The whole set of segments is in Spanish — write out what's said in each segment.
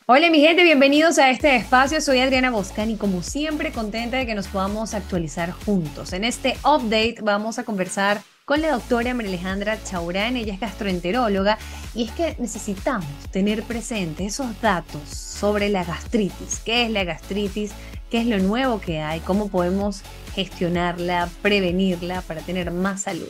Hola mi gente, bienvenidos a este espacio. Soy Adriana Boscan y como siempre contenta de que nos podamos actualizar juntos. En este update vamos a conversar con la doctora María Alejandra Chaurán. Ella es gastroenteróloga y es que necesitamos tener presente esos datos sobre la gastritis. ¿Qué es la gastritis? ¿Qué es lo nuevo que hay? ¿Cómo podemos gestionarla, prevenirla para tener más salud?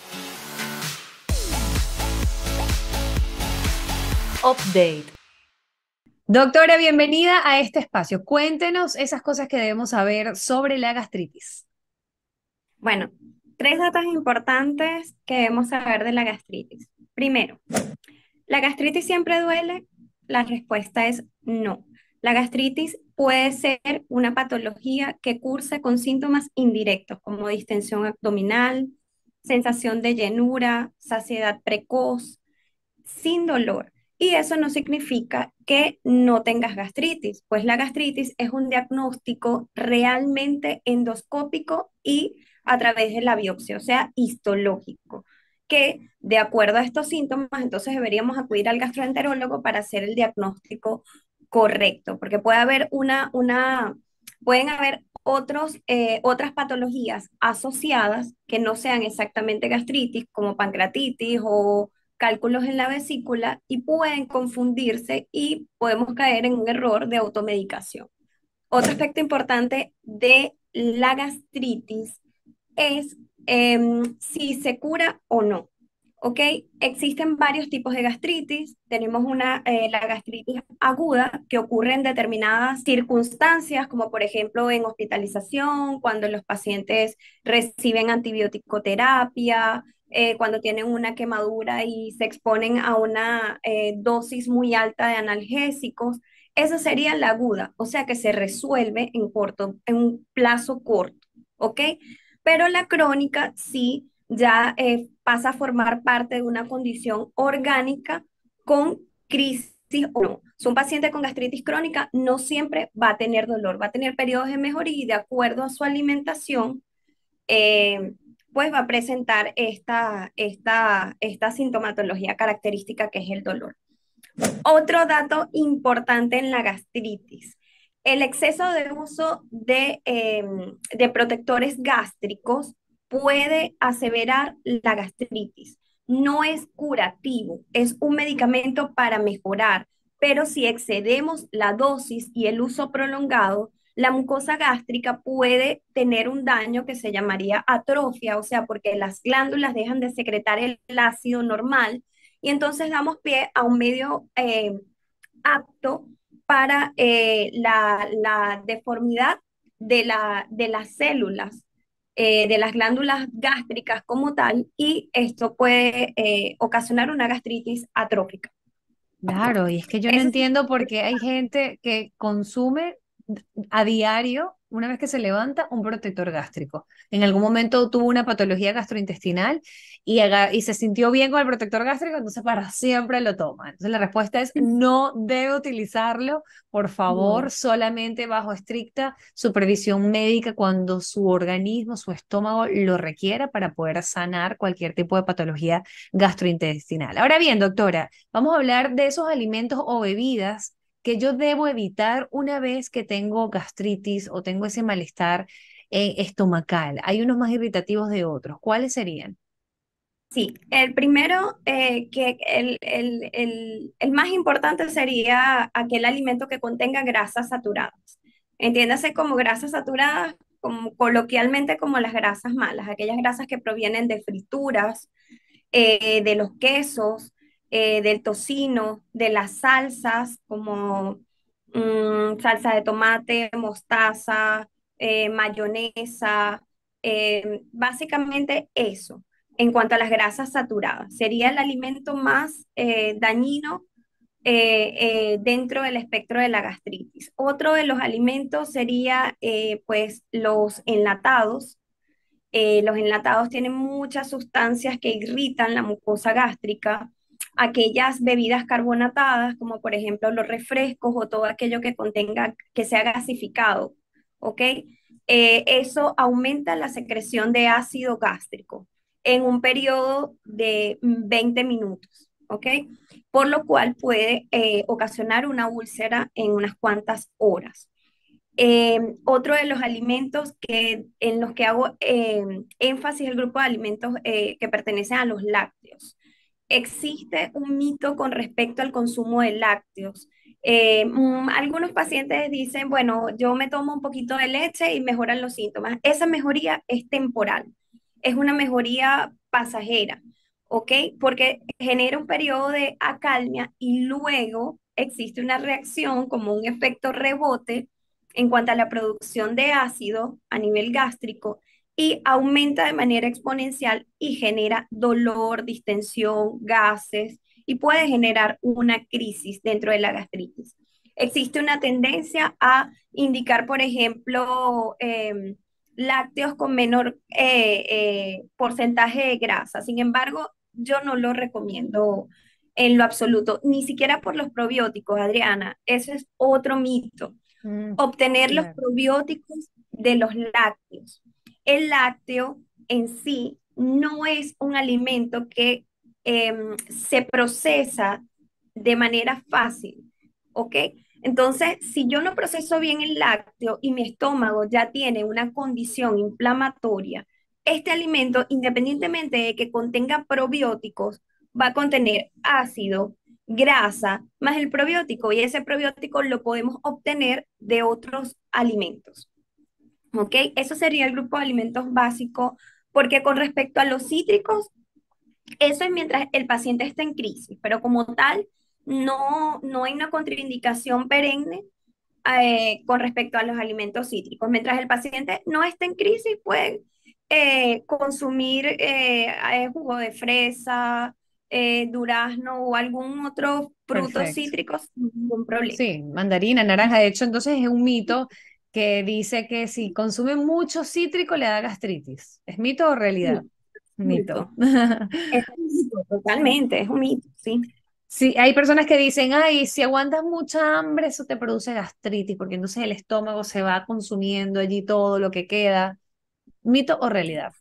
Update. Doctora, bienvenida a este espacio. Cuéntenos esas cosas que debemos saber sobre la gastritis. Bueno, tres datos importantes que debemos saber de la gastritis. Primero, ¿la gastritis siempre duele? La respuesta es no. La gastritis puede ser una patología que cursa con síntomas indirectos como distensión abdominal, sensación de llenura, saciedad precoz, sin dolor. Y eso no significa que no tengas gastritis, pues la gastritis es un diagnóstico realmente endoscópico y a través de la biopsia, o sea, histológico, que de acuerdo a estos síntomas, entonces deberíamos acudir al gastroenterólogo para hacer el diagnóstico correcto, porque pueden haber otras patologías asociadas que no sean exactamente gastritis, como pancreatitis o cálculos en la vesícula y pueden confundirse y podemos caer en un error de automedicación. Otro aspecto importante de la gastritis es si se cura o no. ¿Ok? Existen varios tipos de gastritis. Tenemos la gastritis aguda que ocurre en determinadas circunstancias, como por ejemplo en hospitalización, cuando los pacientes reciben antibiótico-terapia, cuando tienen una quemadura y se exponen a una dosis muy alta de analgésicos. Esa sería la aguda, o sea que se resuelve en un plazo corto. ¿Ok? Pero la crónica sí ya pasa a formar parte de una condición orgánica con crisis o no. Un paciente con gastritis crónica no siempre va a tener dolor, va a tener periodos de mejoría y de acuerdo a su alimentación, eh, pues va a presentar esta sintomatología característica que es el dolor. Otro dato importante en la gastritis. El exceso de uso de protectores gástricos puede aseverar la gastritis. No es curativo, es un medicamento para mejorar, pero si excedemos la dosis y el uso prolongado, la mucosa gástrica puede tener un daño que se llamaría atrofia, o sea, porque las glándulas dejan de secretar el ácido normal y entonces damos pie a un medio apto para la deformidad de las células, de las glándulas gástricas como tal, y esto puede ocasionar una gastritis atrófica. Claro, y es que yo no Eso sí, entiendo por qué hay gente que consume a diario, una vez que se levanta, un protector gástrico. En algún momento tuvo una patología gastrointestinal y se sintió bien con el protector gástrico, entonces para siempre lo toma. Entonces la respuesta es no debe utilizarlo, por favor, no. solamente bajo estricta supervisión médica cuando su organismo, su estómago lo requiera para poder sanar cualquier tipo de patología gastrointestinal. Ahora bien, doctora. Vamos a hablar de esos alimentos o bebidas que yo debo evitar una vez que tengo gastritis o tengo ese malestar estomacal. Hay unos más irritativos de otros. ¿Cuáles serían? Sí, el primero, el más importante sería aquel alimento que contenga grasas saturadas. Entiéndase como grasas saturadas, como coloquialmente como las grasas malas, aquellas grasas que provienen de frituras, de los quesos, del tocino, de las salsas como salsa de tomate, mostaza, mayonesa, básicamente eso. En cuanto a las grasas saturadas, sería el alimento más dañino dentro del espectro de la gastritis. Otro de los alimentos sería pues los enlatados tienen muchas sustancias que irritan la mucosa gástrica. Aquellas bebidas carbonatadas, como por ejemplo los refrescos o todo aquello que contenga, que sea gasificado, ¿ok? Eso aumenta la secreción de ácido gástrico en un periodo de 20 minutos. ¿ok? Por lo cual puede ocasionar una úlcera en unas cuantas horas. Otro de los alimentos en los que hago énfasis, el grupo de alimentos que pertenecen a los lácteos. Existe un mito con respecto al consumo de lácteos. Algunos pacientes dicen, bueno, yo me tomo un poquito de leche y mejoran los síntomas. Esa mejoría es temporal, es una mejoría pasajera, ¿ok? Porque genera un periodo de acalmia y luego existe una reacción como un efecto rebote en cuanto a la producción de ácido a nivel gástrico y aumenta de manera exponencial y genera dolor, distensión, gases y puede generar una crisis dentro de la gastritis. Existe una tendencia a indicar, por ejemplo, lácteos con menor porcentaje de grasa. Sin embargo, yo no lo recomiendo en lo absoluto, ni siquiera por los probióticos, Adriana. Eso es otro mito. Mm, Obtener los claro, probióticos de los lácteos. El lácteo en sí no es un alimento que se procesa de manera fácil, ¿ok? Entonces, si yo no proceso bien el lácteo y mi estómago ya tiene una condición inflamatoria, este alimento, independientemente de que contenga probióticos, va a contener ácido, grasa, más el probiótico, y ese probiótico lo podemos obtener de otros alimentos. ¿Ok? Eso sería el grupo de alimentos básicos, porque con respecto a los cítricos, eso es mientras el paciente está en crisis, pero como tal, no hay una contraindicación perenne con respecto a los alimentos cítricos. Mientras el paciente no esté en crisis, puede consumir jugo de fresa, durazno o algún otro fruto perfecto. cítrico sin ningún problema. Sí, mandarina, naranja. De hecho, entonces es un mito que dice que si consume mucho cítrico le da gastritis. ¿Es mito o realidad? Sí, Mito. mito. Es un mito, totalmente, es un mito, sí. Sí, hay personas que dicen, ay, si aguantas mucha hambre, eso te produce gastritis, porque entonces el estómago se va consumiendo allí todo lo que queda. ¿Mito o realidad?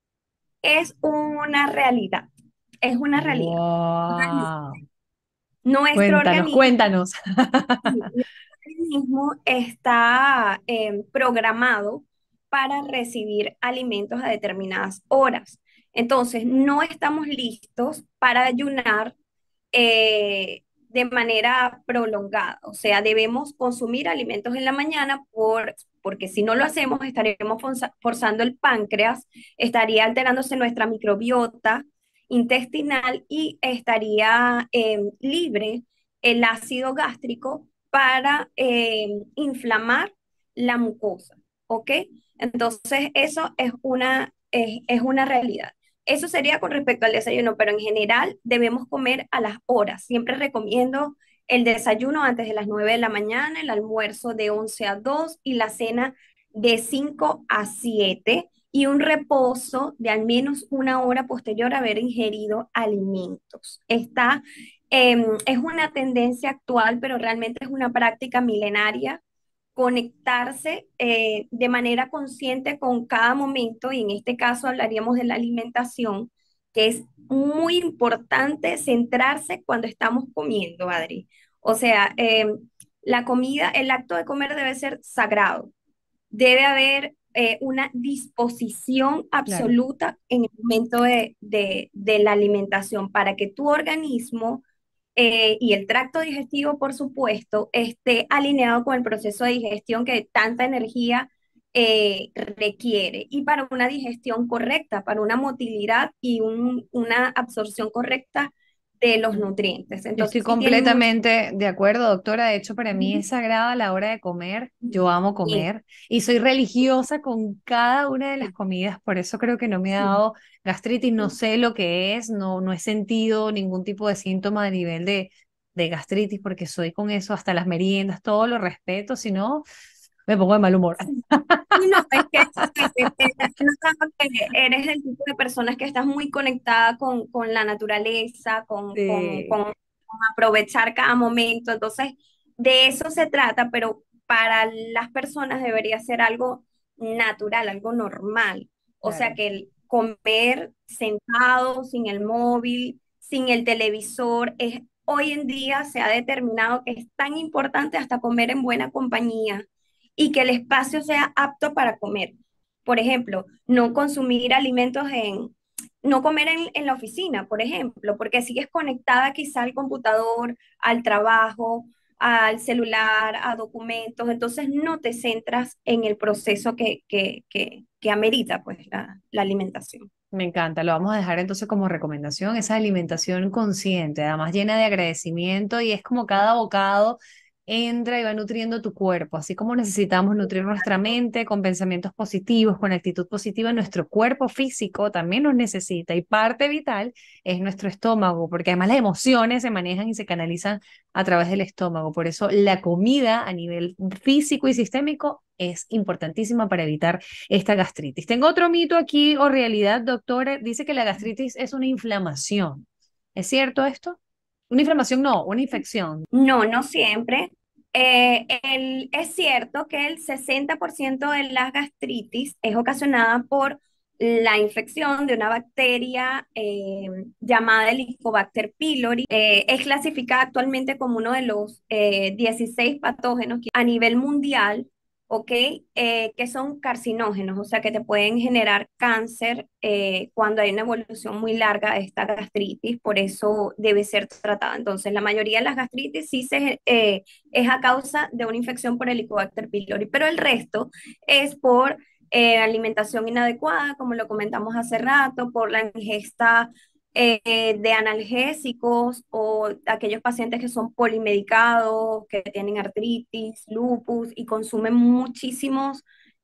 Es una realidad, es una realidad. Wow. Nuestro Cuéntanos, organismo, cuéntanos. nuestro organismo está programado para recibir alimentos a determinadas horas. Entonces, no estamos listos para ayunar de manera prolongada. O sea, debemos consumir alimentos en la mañana porque si no lo hacemos, estaremos forzando el páncreas, estaría alterándose nuestra microbiota intestinal y estaría libre el ácido gástrico para inflamar la mucosa, ¿ok? Entonces, eso es una realidad. Eso sería con respecto al desayuno, pero en general debemos comer a las horas. Siempre recomiendo el desayuno antes de las 9 de la mañana, el almuerzo de 11 a 2 y la cena de 5 a 7 y un reposo de al menos una hora posterior a haber ingerido alimentos. Es una tendencia actual, pero realmente es una práctica milenaria conectarse de manera consciente con cada momento y en este caso hablaríamos de la alimentación, que es muy importante centrarse cuando estamos comiendo, Adri. O sea, la comida, el acto de comer debe ser sagrado, debe haber una disposición Claro. absoluta en el momento de la alimentación para que tu organismo y el tracto digestivo, por supuesto, esté alineado con el proceso de digestión que tanta energía requiere y para una digestión correcta, para una motilidad y una absorción correcta de los nutrientes. Estoy Entonces, sí tiene mucho. completamente de acuerdo, doctora. De hecho, para mí es sagrada la hora de comer. Yo amo Sí, comer y soy religiosa con cada una de las comidas. Por eso creo que no me ha sí. dado gastritis. No sé lo que es, no he sentido ningún tipo de síntoma de nivel de gastritis porque soy con eso hasta las meriendas, todo lo respeto. Si no, me pongo de mal humor. Y no, es que he notado que eres el tipo de personas que estás muy conectada con la naturaleza, Sí, con aprovechar cada momento. Entonces, de eso se trata, pero para las personas debería ser algo natural, algo normal. O sea, claro. que el comer sentado, sin el móvil, sin el televisor. Hoy en día se ha determinado que es tan importante hasta comer en buena compañía y que el espacio sea apto para comer. Por ejemplo, no consumir alimentos no comer en la oficina, por ejemplo, porque sigues conectada quizá al computador, al trabajo, al celular, a documentos, entonces no te centras en el proceso que amerita pues la alimentación. Me encanta, lo vamos a dejar entonces como recomendación, esa alimentación consciente, además llena de agradecimiento y es como cada bocado entra y va nutriendo tu cuerpo, así como necesitamos nutrir nuestra mente con pensamientos positivos, con actitud positiva, nuestro cuerpo físico también nos necesita y parte vital es nuestro estómago, porque además las emociones se manejan y se canalizan a través del estómago, por eso la comida a nivel físico y sistémico es importantísima para evitar esta gastritis. Tengo otro mito aquí o realidad, doctora. Dice que la gastritis es una inflamación. ¿Es cierto esto? Una inflamación no, una infección. No, no siempre. Es cierto que el 60% de la gastritis es ocasionada por la infección de una bacteria llamada Helicobacter pylori. Es clasificada actualmente como uno de los 16 patógenos que a nivel mundial, ¿ok? Que son carcinógenos, o sea, que te pueden generar cáncer cuando hay una evolución muy larga de esta gastritis, por eso debe ser tratada. Entonces, la mayoría de las gastritis es a causa de una infección por Helicobacter pylori, pero el resto es por alimentación inadecuada, como lo comentamos hace rato, por la ingesta de analgésicos o aquellos pacientes que son polimedicados, que tienen artritis, lupus y consumen muchísimos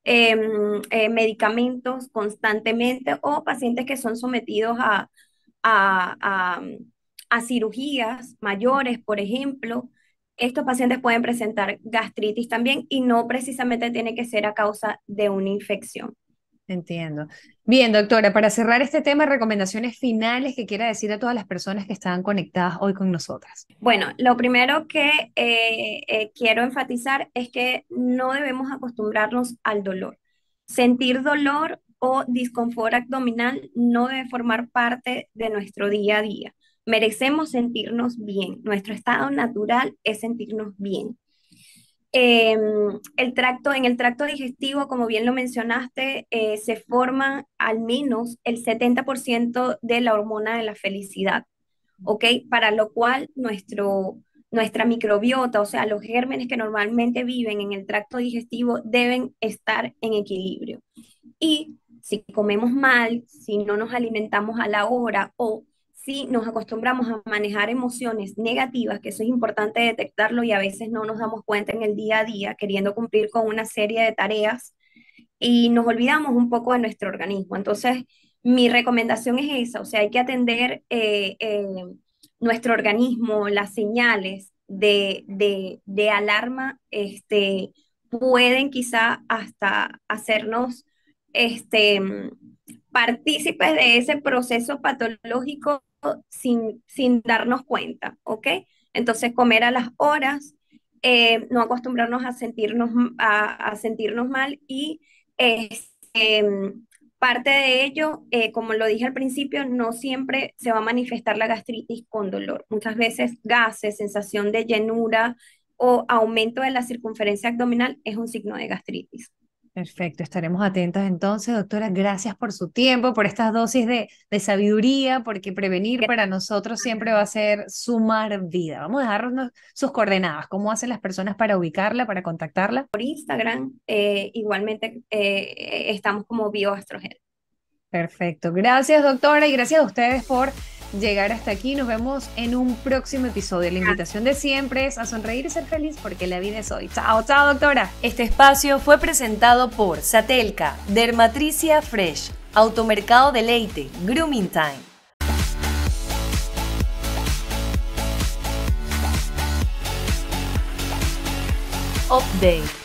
medicamentos constantemente o pacientes que son sometidos a, a, a cirugías mayores, por ejemplo. Estos pacientes pueden presentar gastritis también y no precisamente tiene que ser a causa de una infección. Entiendo. Bien, doctora, para cerrar este tema, recomendaciones finales que quiera decir a todas las personas que están conectadas hoy con nosotras. Bueno, lo primero que quiero enfatizar es que no debemos acostumbrarnos al dolor. Sentir dolor o disconfort abdominal no debe formar parte de nuestro día a día. Merecemos sentirnos bien. Nuestro estado natural es sentirnos bien. Eh, en el tracto digestivo, como bien lo mencionaste, se forma al menos el 70% de la hormona de la felicidad. ¿Ok? Para lo cual nuestra microbiota, o sea, los gérmenes que normalmente viven en el tracto digestivo deben estar en equilibrio. Y si comemos mal, si no nos alimentamos a la hora o si nos acostumbramos a manejar emociones negativas, que eso es importante detectarlo y a veces no nos damos cuenta en el día a día, queriendo cumplir con una serie de tareas y nos olvidamos un poco de nuestro organismo. Entonces, mi recomendación es esa, o sea, hay que atender nuestro organismo, las señales de alarma, pueden quizá hasta hacernos este, partícipes de ese proceso patológico sin darnos cuenta, ¿ok? Entonces, comer a las horas, no acostumbrarnos a sentirnos mal y parte de ello, como lo dije al principio, no siempre se va a manifestar la gastritis con dolor. Muchas veces gases, sensación de llenura o aumento de la circunferencia abdominal es un signo de gastritis. Perfecto, estaremos atentas entonces, doctora. Gracias por su tiempo, por estas dosis de sabiduría, porque prevenir para nosotros siempre va a ser sumar vida. Vamos a dejarnos sus coordenadas, cómo hacen las personas para ubicarla, para contactarla. Por Instagram, igualmente estamos como BioAstroGel. Perfecto, gracias doctora y gracias a ustedes por llegar hasta aquí. Nos vemos en un próximo episodio. La invitación de siempre es a sonreír y ser feliz porque la vida es hoy. Chao, chao doctora. Este espacio fue presentado por Satelca, Dermatricia Fresh, Automercado Deleite, Grooming Time. Update.